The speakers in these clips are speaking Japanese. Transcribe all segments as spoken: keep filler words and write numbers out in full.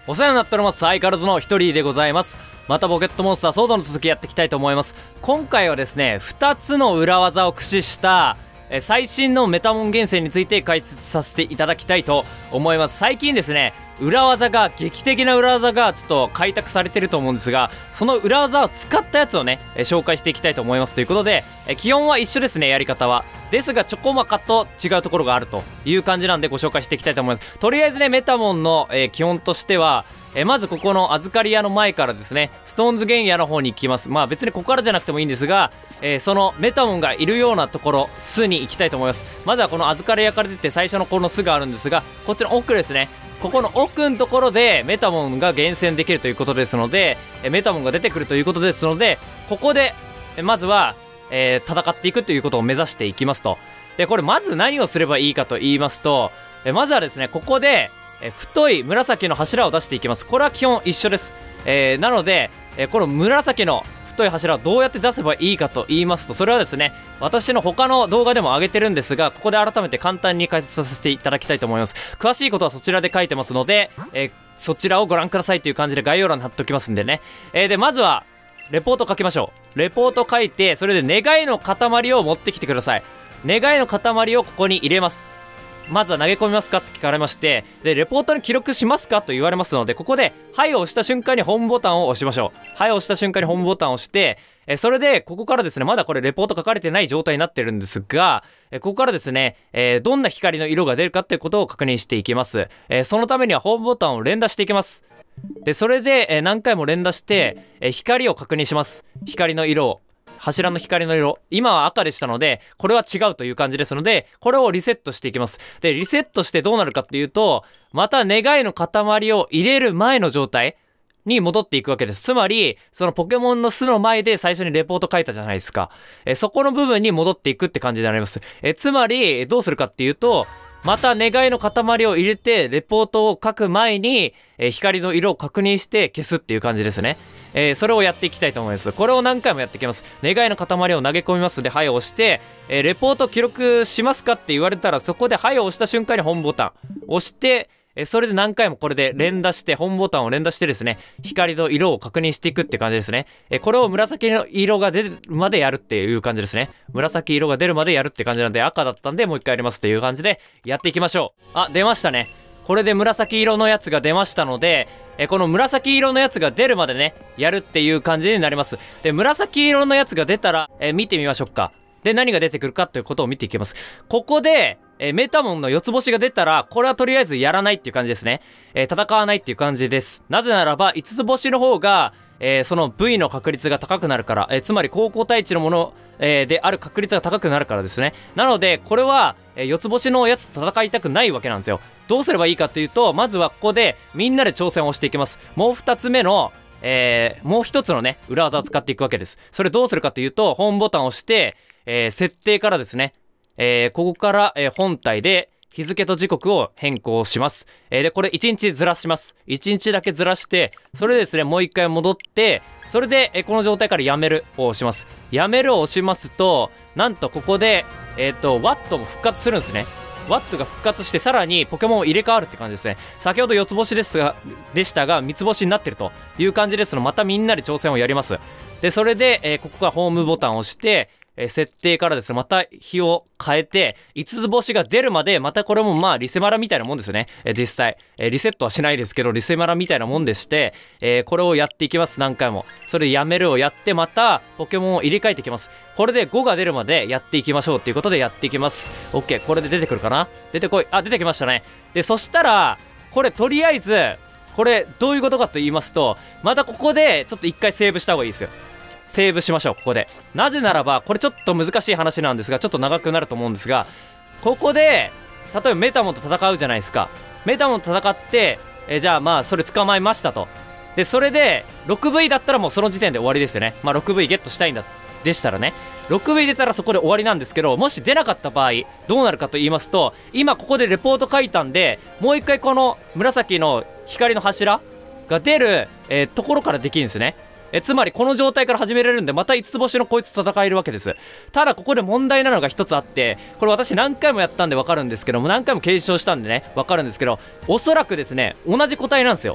お世話になっております。相変わらずの一人でございます。またポケットモンスターソードの続きやっていきたいと思います。今回はですね、ふたつの裏技を駆使したえ最新のメタモン厳選について解説させていただきたいと思います。最近ですね、裏技が劇的な裏技がちょっと開拓されてると思うんですが、その裏技を使ったやつをねえ紹介していきたいと思います。ということでえ基本は一緒ですね、やり方は。ですがちょこまかと違うところがあるという感じなんでご紹介していきたいと思います。とりあえずね、メタモンのえ基本としてはえまずここの預かり屋の前からですね、ストーンズ原野の方に行きます。まあ別にここからじゃなくてもいいんですが、えー、そのメタモンがいるようなところ巣に行きたいと思います。まずはこの預かり屋から出て最初のこの巣があるんですが、こっちの奥ですね、ここの奥のところでメタモンが厳選できるということですので、えメタモンが出てくるということですので、ここでえまずは、えー、戦っていくということを目指していきますと。でこれまず何をすればいいかと言いますと、えまずはですね、ここでえ太い紫の柱を出していきます。これは基本一緒です。えー、なので、えこの紫の太い柱をどうやって出せばいいかと言いますと、それはですね、私の他の動画でも上げてるんですが、ここで改めて簡単に解説させていただきたいと思います。詳しいことはそちらで書いてますので、えー、そちらをご覧くださいという感じで概要欄に貼っておきますんでね。えー、でまずはレポート書きましょう。レポート書いて、それで願いの塊を持ってきてください。願いの塊をここに入れます。まずは投げ込みますかと聞かれまして、でレポートに記録しますかと言われますので、ここで「はい」を押した瞬間にホームボタンを押しましょう。「はい」を押した瞬間にホームボタンを押して、えそれでここからですね、まだこれレポート書かれてない状態になってるんですが、えここからですね、えー、どんな光の色が出るかっていうことを確認していきます。えー、そのためにはホームボタンを連打していきます。でそれで、えー、何回も連打して、えー、光を確認します。光の色を、柱の光の色、今は赤でしたのでこれは違うという感じですので、これをリセットしていきます。でリセットしてどうなるかっていうと、また願いの塊を入れる前の状態に戻っていくわけです。つまりそのポケモンの巣の前で最初にレポート書いたじゃないですか。えそこの部分に戻っていくって感じになります。えつまりどうするかっていうと、また願いの塊を入れてレポートを書く前に、え光の色を確認して消すっていう感じですね。えー、それをやっていきたいと思います。これを何回もやっていきます。願いの塊を投げ込みますで、はいを押して、えー、レポート記録しますかって言われたら、そこではいを押した瞬間にホームボタン押して、えー、それで何回もこれで連打して、ホームボタンを連打してですね、光の色を確認していくって感じですね。えー、これを紫の色が出るまでやるっていう感じですね。紫色が出るまでやるって感じなんで、赤だったんでもう一回やりますっていう感じでやっていきましょう。あ、出ましたね。これで紫色のやつが出ましたので、えこの紫色のやつが出るまでねやるっていう感じになります。で紫色のやつが出たら、え見てみましょうか。で何が出てくるかということを見ていきます。ここで、えメタモンの四つ星が出たら、これはとりあえずやらないっていう感じですね。え戦わないっていう感じです。なぜならば五つ星の方がえー、その ブイ の確率が高くなるから、えー、つまり高校対地のもの、えー、である確率が高くなるからですね。なのでこれは、えー、四つ星のやつと戦いたくないわけなんですよ。どうすればいいかというと、まずはここでみんなで挑戦をしていきます。もうふたつめの、えー、もうひとつのね裏技を使っていくわけです。それどうするかというと、ホームボタンを押して、えー、設定からですね、えー、ここから、えー、本体で日付と時刻を変更します。えー、でこれいちにちずらします。いちにちだけずらして、それでですねもう一回戻って、それで、えー、この状態からやめるを押します。やめるを押しますと、なんとここでえっとワットも復活するんですね。ワットが復活して、さらにポケモンを入れ替わるって感じですね。先ほど四つ星ですがでしたが三つ星になってるという感じですので、またみんなで挑戦をやります。でそれで、えー、ここからホームボタンを押して、えー、設定からですねまた日を変えて五つ星が出るまで、またこれもまあリセマラみたいなもんですよね。えー、実際、えー、リセットはしないですけどリセマラみたいなもんでして、えー、これをやっていきます。何回もそれでやめるをやって、またポケモンを入れ替えていきます。これでごが出るまでやっていきましょうっていうことでやっていきます。 OK、 これで出てくるかな。出てこい。あ、出てきましたね。でそしたらこれとりあえずこれどういうことかと言いますと、またここでちょっと一回セーブした方がいいですよ。セーブしましょう。ここでなぜならばこれちょっと難しい話なんですが、ちょっと長くなると思うんですが、ここで例えばメタモンと戦うじゃないですか。メタモンと戦って、えじゃあまあそれ捕まえましたと。でそれで ろくブイ だったらもうその時点で終わりですよね。まあ ろくブイ ゲットしたいんだでしたらね、ろくブイ出たらそこで終わりなんですけど、もし出なかった場合どうなるかと言いますと、今ここでレポート書いたんで、もう一回この紫の光の柱が出る、えー、ところからできるんですね。えつまりこの状態から始めれるんで、また五つ星のこいつと戦えるわけです。ただここで問題なのが一つあって、これ私何回もやったんで分かるんですけども、何回も検証したんでね分かるんですけど、おそらくですね同じ個体なんですよ。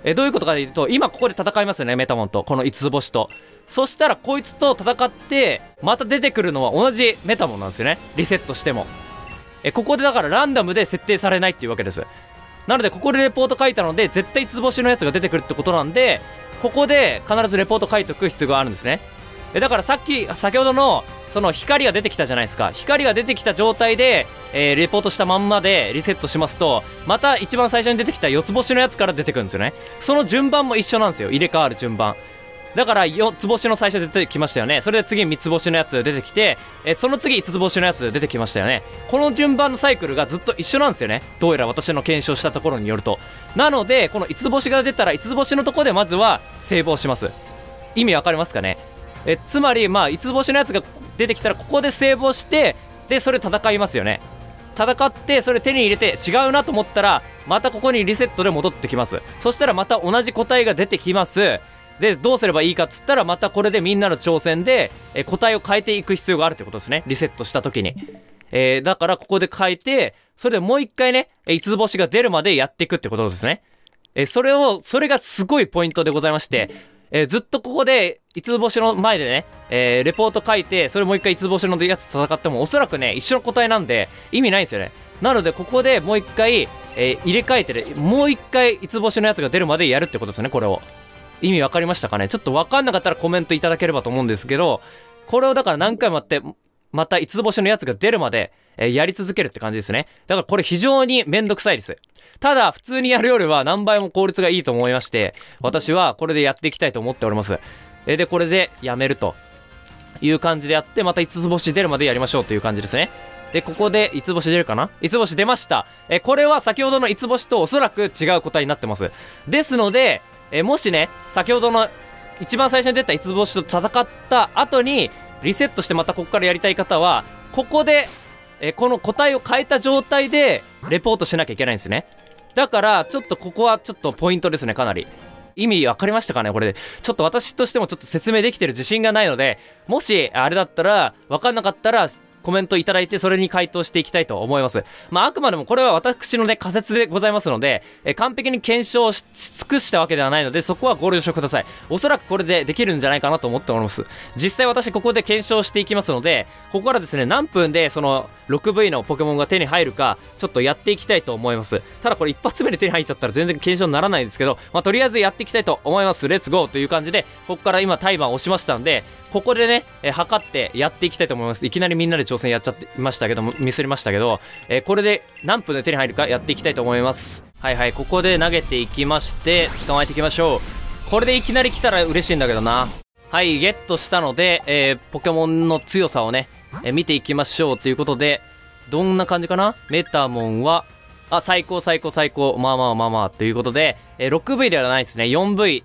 えどういうことかというと、今ここで戦いますよね、メタモンとこの五つ星と。そしたらこいつと戦ってまた出てくるのは同じメタモンなんですよね、リセットしても。えここでだからランダムで設定されないっていうわけです。なのでここでレポート書いたので絶対五つ星のやつが出てくるってことなんで、ここで必ずレポート書いておく必要があるんですね。えだからさっき先ほどのその光が出てきたじゃないですか。光が出てきた状態で、えー、レポートしたまんまでリセットしますと、また一番最初に出てきた四つ星のやつから出てくるんですよね。その順番も一緒なんですよ、入れ替わる順番だから。四つ星の最初出てきましたよね。それで次三つ星のやつ出てきて、えー、その次五つ星のやつ出てきましたよね。この順番のサイクルがずっと一緒なんですよね、どうやら私の検証したところによると。なのでこの五つ星が出たら五つ星のところでまずはセーブをします。意味わかりますかね。えつまりまあ五つ星のやつが出てきたらここでセーブをして、でそれ戦いますよね。戦ってそれ手に入れて違うなと思ったらまたここにリセットで戻ってきます。そしたらまた同じ個体が出てきます。でどうすればいいかっつったら、またこれでみんなの挑戦でえ個体を変えていく必要があるってことですね、リセットした時に。えー、だからここで変えて、それでもう一回ね五つ星が出るまでやっていくってことですね。えそれをそれがすごいポイントでございまして、えー、ずっとここで五つ星の前でね、えー、レポート書いて、それもう一回五つ星のやつと戦ってもおそらくね一緒の個体なんで意味ないんですよね。なのでここでもう一回、えー、入れ替えてね、もう一回五つ星のやつが出るまでやるってことですね。これを意味わかりましたかね。ちょっとわかんなかったらコメントいただければと思うんですけど、これをだから何回もやってまた五つ星のやつが出るまで、えー、やり続けるって感じですね。だからこれ非常にめんどくさいです。ただ普通にやるよりは何倍も効率がいいと思いまして、私はこれでやっていきたいと思っております。えー、でこれでやめるという感じでやって、また五つ星出るまでやりましょうという感じですね。でここで五つ星出るかな。五つ星出ました。えー、これは先ほどの五つ星とおそらく違う個体になってます。ですのでえもしね先ほどの一番最初に出た五つ星と戦った後にリセットしてまたここからやりたい方は、ここでえこの個体を変えた状態でレポートしなきゃいけないんですね。だからちょっとここはちょっとポイントですね。かなり意味分かりましたかね。これちょっと私としてもちょっと説明できてる自信がないので、もしあれだったら分かんなかったらコメントいただいて、それに回答していきたいと思います。まああくまでもこれは私のね仮説でございますので、え完璧に検証し尽くしたわけではないので、そこはご了承ください。おそらくこれでできるんじゃないかなと思っております。実際私ここで検証していきますので、ここからですね何分でその ろくブイ のポケモンが手に入るかちょっとやっていきたいと思います。ただこれ一発目で手に入っちゃったら全然検証にならないんですけど、まあとりあえずやっていきたいと思います。レッツゴーという感じで、ここから今タイマーを押しましたんで、ここでね、えー、測ってやっていきたいと思います。いきなりみんなで挑戦やっちゃっていましたけども、ミスりましたけど、えー、これで何分で手に入るかやっていきたいと思います。はいはい、ここで投げていきまして捕まえていきましょう。これでいきなり来たら嬉しいんだけどな。はい、ゲットしたので、えー、ポケモンの強さをね、えー、見ていきましょうということで、どんな感じかな。メタモンはあ最高最高最高、まあまあまあまあということで、えー、ろくブイ ではないですね。 よんブイ。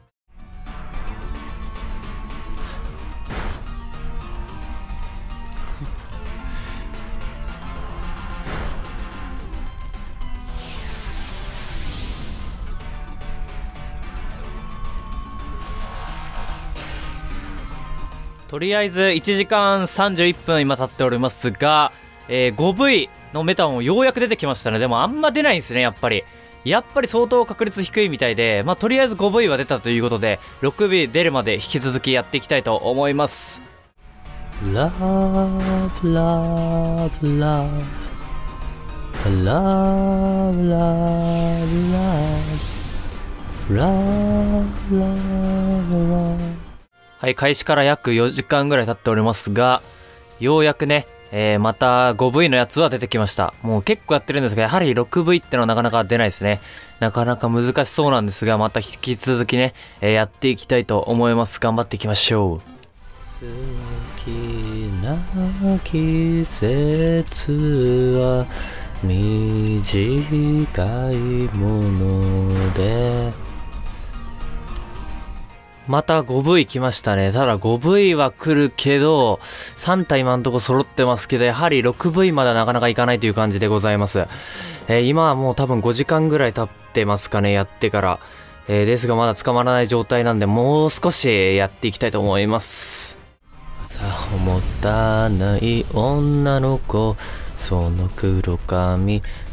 とりあえずいちじかんさんじゅういっぷん今経っておりますが、えー、ごブイ のメタモンようやく出てきましたね。でもあんま出ないんですね。やっぱりやっぱり相当確率低いみたいで、まあとりあえず ごブイ は出たということで、ろくブイ出るまで引き続きやっていきたいと思います。ラブラブラブラブラブラブラブ。はい、開始から約よじかんぐらい経っておりますが、ようやくね、えー、また ごブイ のやつは出てきました。もう結構やってるんですが、やはり ろくブイ ってのはなかなか出ないですね。なかなか難しそうなんですが、また引き続きね、えー、やっていきたいと思います。頑張っていきましょう。好きな季節は短いもので、また ごブイ 来ましたね。ただ ごブイ は来るけど、さん体今んとこ揃ってますけど、やはり ろくブイ まではなかなかいかないという感じでございます。えー、今はもう多分ごじかんぐらい経ってますかね、やってから。えー、ですがまだ捕まらない状態なんで、もう少しやっていきたいと思います。朝を持たない女の子、その黒髪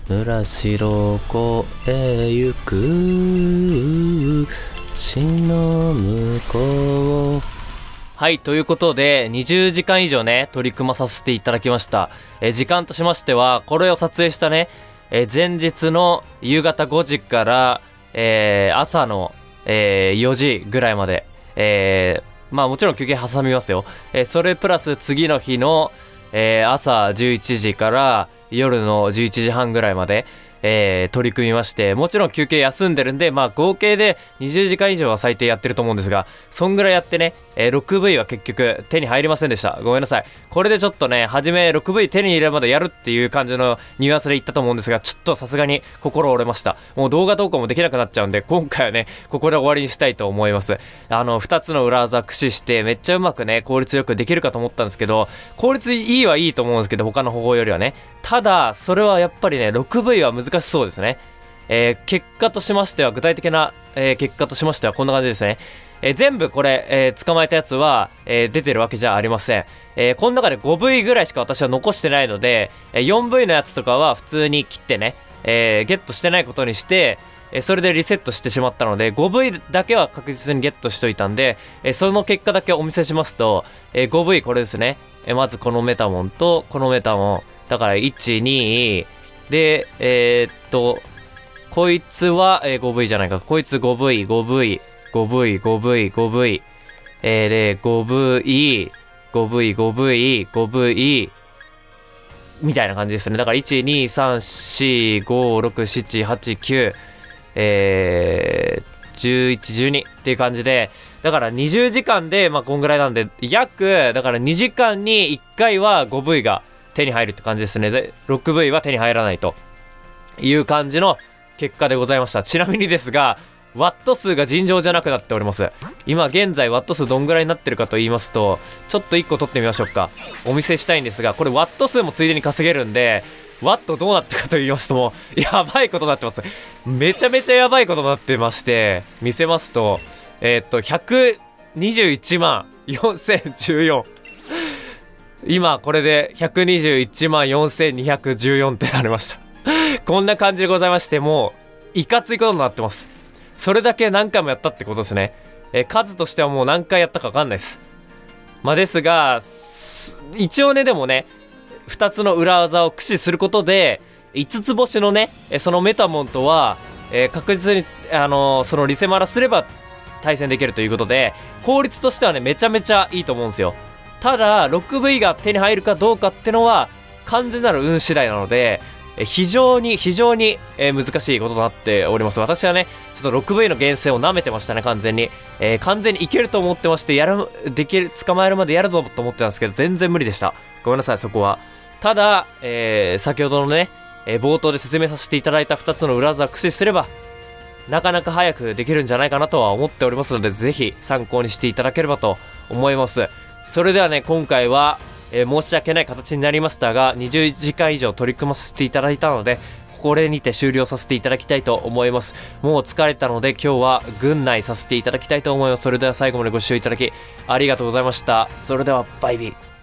村代湖へ行く死の向こう。はい、ということでにじゅうじかん以上ね取り組まさせていただきました。え時間としましてはこれを撮影したねえ前日の夕方ごじから、えー、朝の、えー、よじぐらいまで、えー、まあもちろん休憩挟みますよ。えー、それプラス次の日の、えー、朝じゅういちじから夜のじゅういちじはんぐらいまで、えー、取り組みまして、もちろん休憩休んでるんで、まあ合計でにじゅうじかん以上は最低やってると思うんですが、そんぐらいやってね、えー、ろくブイ は結局手に入りませんでした。ごめんなさい。これでちょっとね、初め ろくブイ 手に入れるまでやるっていう感じのニュアンスで言ったと思うんですが、ちょっとさすがに心折れました。もう動画投稿もできなくなっちゃうんで、今回はね、ここで終わりにしたいと思います。あの、ふたつの裏技駆使してめっちゃうまくね、効率よくできるかと思ったんですけど、効率いいはいいと思うんですけど、他の方法よりはね。ただ、それはやっぱりね、ろくブイ は難しそうですね。えー、結果としましては、具体的な、えー、結果としましてはこんな感じですね。えー、全部これ、えー、捕まえたやつは、えー、出てるわけじゃありません。えー、この中でごブイ ぐらいしか私は残してないので、えー、よんブイ のやつとかは普通に切ってね、えー、ゲットしてないことにして、えー、それでリセットしてしまったので、ごブイ だけは確実にゲットしといたんで、えー、その結果だけお見せしますと、えー、ごブイ これですね。えー、まずこのメタモンとこのメタモン。だからいち、に、で、えー、っと、こいつは、えー、ごブイ じゃないか。こいつ ごブイ、ごブイ、ごブイ、ごブイ、ごブイ。えー、で、ごブイ、ごブイ、ごブイ、ごブイ、みたいな感じですね。だから、いち、に、さん、よん、ご、ろく、なな、はち、きゅう、えー、じゅういち、じゅうにっていう感じで、だからにじゅうじかんで、まあ、こんぐらいなんで、約、だからにじかんにいっかいは ごブイ が手に入るって感じですね。で、ろくブイ は手に入らないという感じの結果でございました。ちなみにですが、ワット数が尋常じゃなくなっております。今現在ワット数どんぐらいになってるかと言いますと、ちょっといっこ取ってみましょうか。お見せしたいんですが、これワット数もついでに稼げるんで、ワットどうなってるかと言いますともう、やばいことになってます。めちゃめちゃやばいことになってまして、見せますと、えー、っと、ひゃくにじゅういちまんよんせんじゅうよん。今これでひゃくにじゅういちまんよんせんにひゃくじゅうよんってなりました。こんな感じでございまして、もういかついことになってます。それだけ何回もやったってことですね。えー、数としてはもう何回やったか分かんないです。まあですが、一応ね、でもね、ふたつの裏技を駆使することでいつつ星のね、そのメタモンとは、えー、確実に、あのー、そのリセマラすれば対戦できるということで、効率としてはねめちゃめちゃいいと思うんですよ。ただ ろくブイ が手に入るかどうかってのは完全なる運次第なので、非常に非常に難しいこととなっております。私はねちょっと ろくブイ の厳選を舐めてましたね。完全に、えー、完全にいけると思ってまして、やるできる捕まえるまでやるぞと思ってたんですけど、全然無理でした。ごめんなさい、そこは。ただ、えー、先ほどのね、えー、冒頭で説明させていただいたふたつの裏技を駆使すればなかなか早くできるんじゃないかなとは思っておりますので、ぜひ参考にしていただければと思います。それではね、今回は、えー、申し訳ない形になりましたが、にじゅうじかん以上取り組ませていただいたので、これにて終了させていただきたいと思います。もう疲れたので今日は軍内させていただきたいと思います。それでは最後までご視聴いただきありがとうございました。それではバイビー。